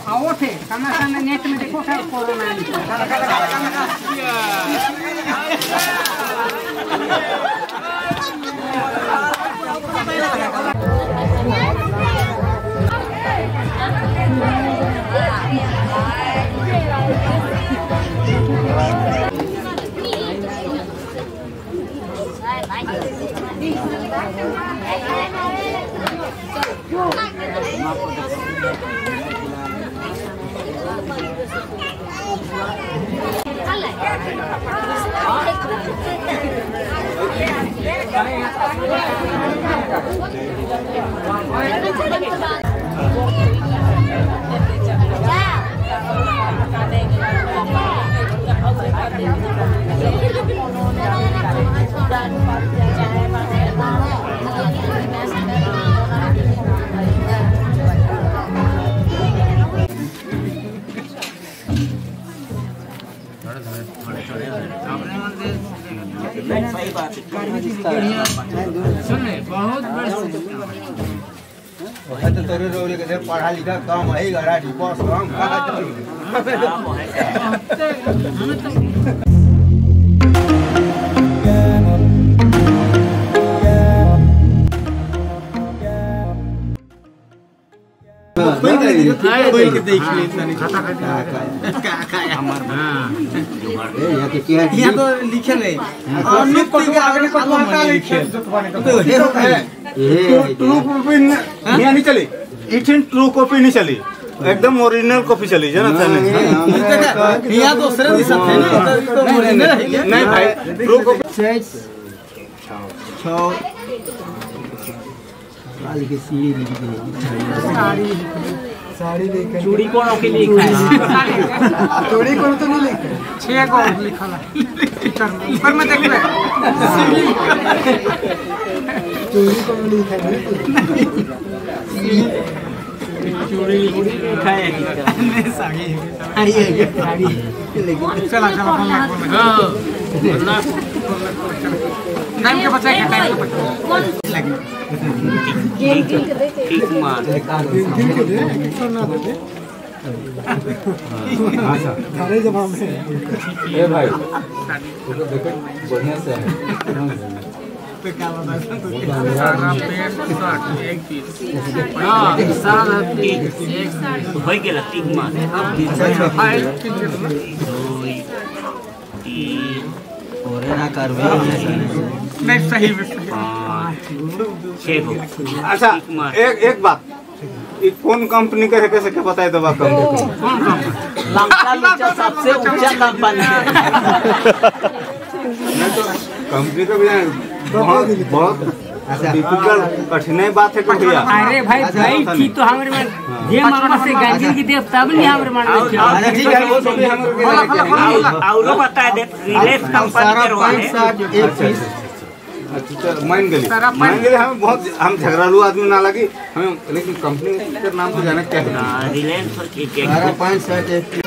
आओ थे समाचार में नेट में देखो सर कोरोना सही बात है। तो तेरे रोल के पढ़ा लिखा कम है गाड़ी बस कम कोई के देख ले इतना नहीं यहाँ तो लिखे नहीं यहाँ नहीं चली ट्रू कॉपी नहीं चली एकदम ओरिजिनल कॉपी चली जना यहाँ तो नहीं भाई ट्रू कॉपी साड़ी लेकर चूड़ी कौन के लिखा है चूड़ी कौन तो नहीं लिखा 6 को लिखा है ऊपर में देख ले चूड़ी कौन लिखा है चूड़ी लिखा है नहीं साड़ी चला टाइम के बच्चा है टाइम के बच्चा ठीक मार सारे जवाब में ए भाई देखो बढ़िया से पे क्या बता सारा पेट 60 एक पीस हां सारा एक तो भाई के लगती मार फाइल और ना करवे नहीं सही में अच्छा एक बात ये कौन कंपनी का है कैसे क्या बताए तो बात लंका लुचा सबसे ऊंचा कंपनी नहीं तो कंपनी का भी बहुत डिफिकल्ट कठिनाई बात है भैया अरे भाई भाई की तो हमारे मन ये मामा से गांधी की देव तब नहीं हमारे मन ठीक है वो सब हम और बता दे रिलेस कंपनी के अच्छा मान गली हमें बहुत हम झगड़ालू आदमी ना लगी हमें लेकिन कंपनी के नाम तो जाना क्या है रिलायंस और एक 5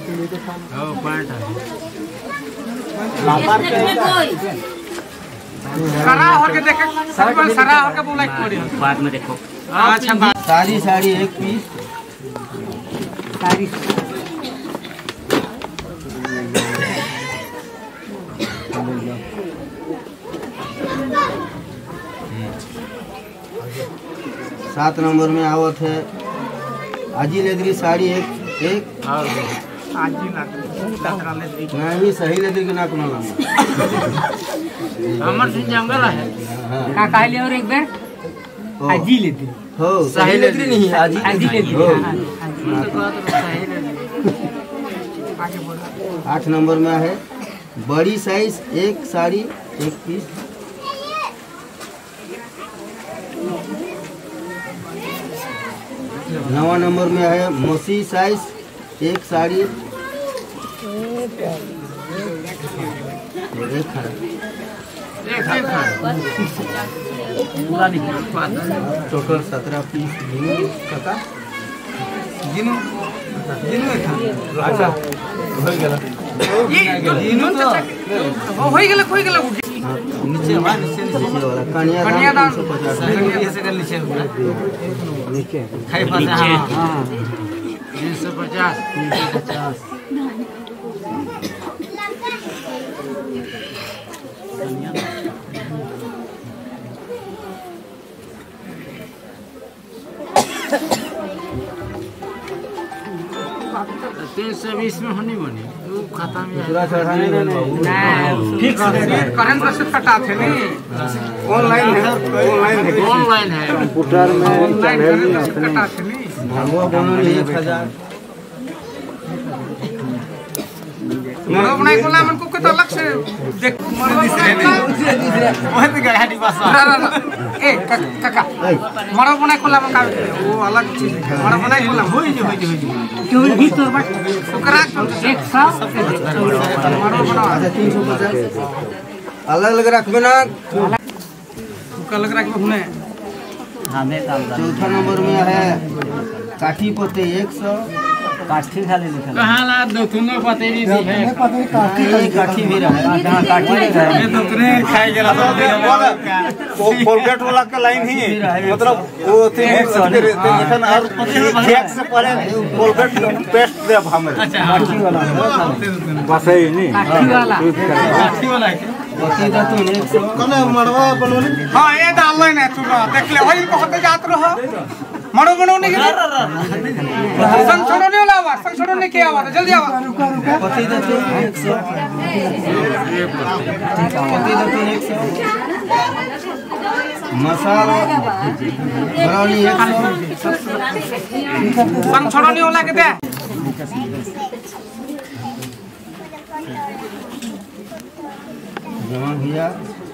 सरा होके देखे सरा होके बोला कोड़ी बाद में देखो अच्छा साड़ी एक पीस साड़ी 7 नंबर में आवत है आजी लेदरी साड़ी एक आजी लकड़ा लेदरी नहीं सही लेदरी के ना कोनो हमर से जंगल है का कहले और एक बार आजी लेदरी हो सही लेदरी नहीं आजी लेदरी आगे बोला 8 नंबर में है बड़ी साइज एक साड़ी एक पीस 9 नंबर में है मोसी साइज एक साड़ी टोटल 17 पीस अच्छा नीचे वाला कन्यादान 350 नीचे 350 350 320 में होनी बनी वो खाता में फिक्स करंट रसीद कटा थे नहीं ऑनलाइन है कंप्यूटर में चैनल कटा थे नहीं भागवा बनल 1000 मरो बनाई कोला मन को तो अलग से देख मरो बहुत गाड़ी पास ए काका मरो बनाई कोला मन का वो अलग चीज मरो बनाई कोला होई क्यों भीतर बट ओकरा 100 मरो बना 350 अलग अलग रखबे ना अलग रखबे हुने चौथा नंबर में है काठी पत्ते 100 काठी खाली लिखा कहां ला दो तुनो पते नहीं है काठी भी रहा काठी ये दुतने खाई गेला तो कोलगेट वाला का लाइन ही मतलब वो थे टेंशन और एक से पहले कोलगेट पेस्ट दे हमें अच्छा काठी वाला बस है नहीं काठी वाला है पति दा तो 100 कने मड़वा बनोली हां ये डाल ले ना तू देख ले वही कहते जात रहो मड़ो बनोने के संग छोड़ने वाला आवाज संग छोड़ने के आवाज जल्दी आवाज पति दा तो 100 पति दा तो 100 मसाला ब्राउनी 100 संग छोड़ने वाला के दे जमा भैया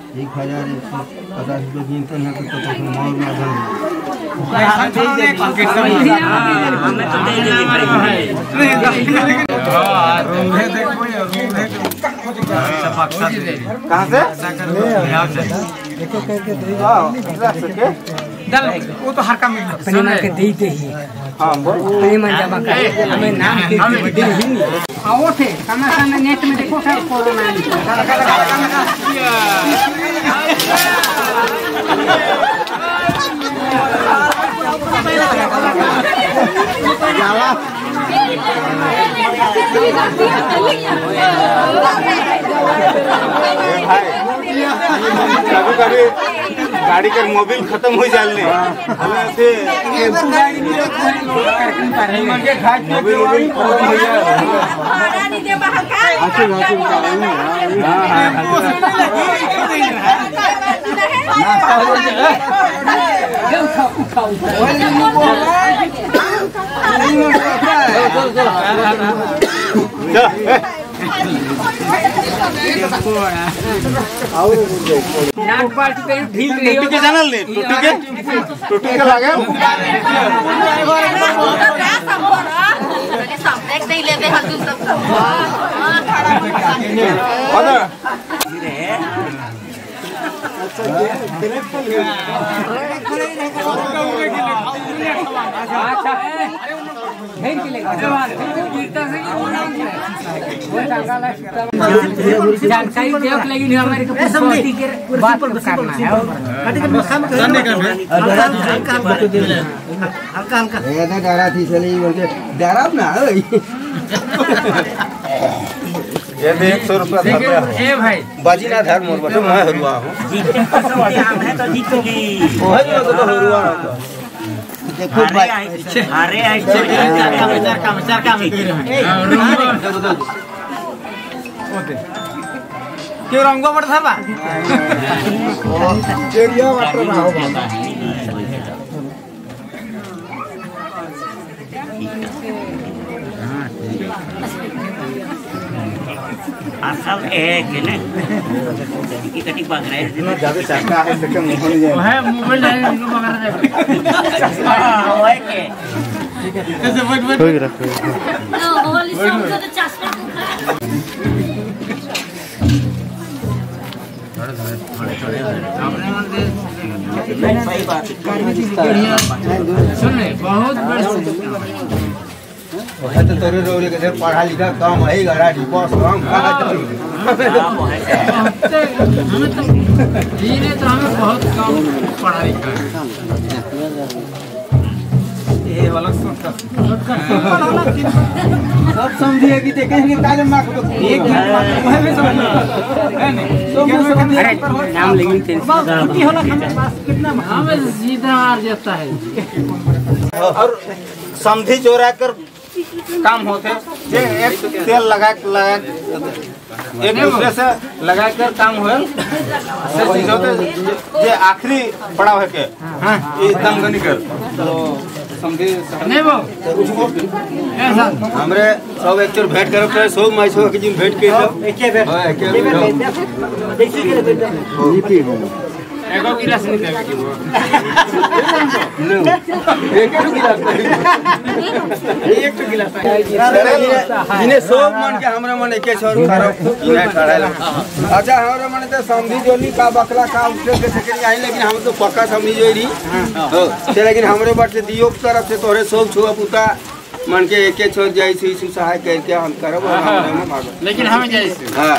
1150 रुपये गिनते हैं तो मॉल में कहाँ से चल वो तो हर काम में अपने के देते ही हाँ अपने मन जमा कर हमें नाम के दे ही नहीं आओ थे कमा नेट में देखो क्या कोरोना कभी कभी गाड़ी का मोबिल खत्म हो जाने टूटी के लगे जानकारी देख लेकिन हमारे को बात करना है हल्का हल्का डरा थी चली बोल के डरा ना ये 100 रुपया ए भाई बाजी ना धर मोर बटे मैं हरुआ हूं है तो जीतोगी ओहे तो हरुआ देखो भाई अरे क्यों रंगो पड़ता बा जेरिया वाटर ना हो असल एक है ना टिकट बाग रहा है इतना ज्यादा चाहता है लेकिन मोहन जाए है मोबाइल डायरेक्ट इनको मगर हां है के कैसे बैठ कोई रखो होली सॉन्ग तो चश्मा सही बात सुन बहुत है तो तोरे रोले के पढ़ा लिखा कम है गाड़ी बस हम कहां हमें तो जीने तो हमें बहुत कम पढ़ा लिखा है ये वाला सोचता सब समझिए कि देखेंगे काले मार्क तो एक वह भी समझ है नहीं अरे नाम लेकिन छुट्टी होला हमारे पास कितना हमें सीधा मार जाता है और समझी चोरा कर काम होते ये एक तेल लगा एक दूसरे से लगा कर काम हुए से चीज होते ये आखिरी पड़ाव है के ये दम गनी कर तो समझी नहीं वो ऐसा हमरे सब एक चोर भेंट करो तो सब मैच हो के जिन भेंट के एके भेंट देखी के नीति हो एगो गिलास नहीं देवे की वो एक गिलास जिने सब मन के हमरे मन एके छोर खराब इना खड़ा अच्छा हमरे मन ते समझी जोली का बकला का उठे के सके आई लेकिन हम तो पक्का समझी जोई हो ते लेकिन हमरे बात से दियो तरफ से तोरे सब छुआ पुता मन के एके छोड़ जाई सी सहाय करके हम करब हमरे में भाग लेकिन हमें जाए हां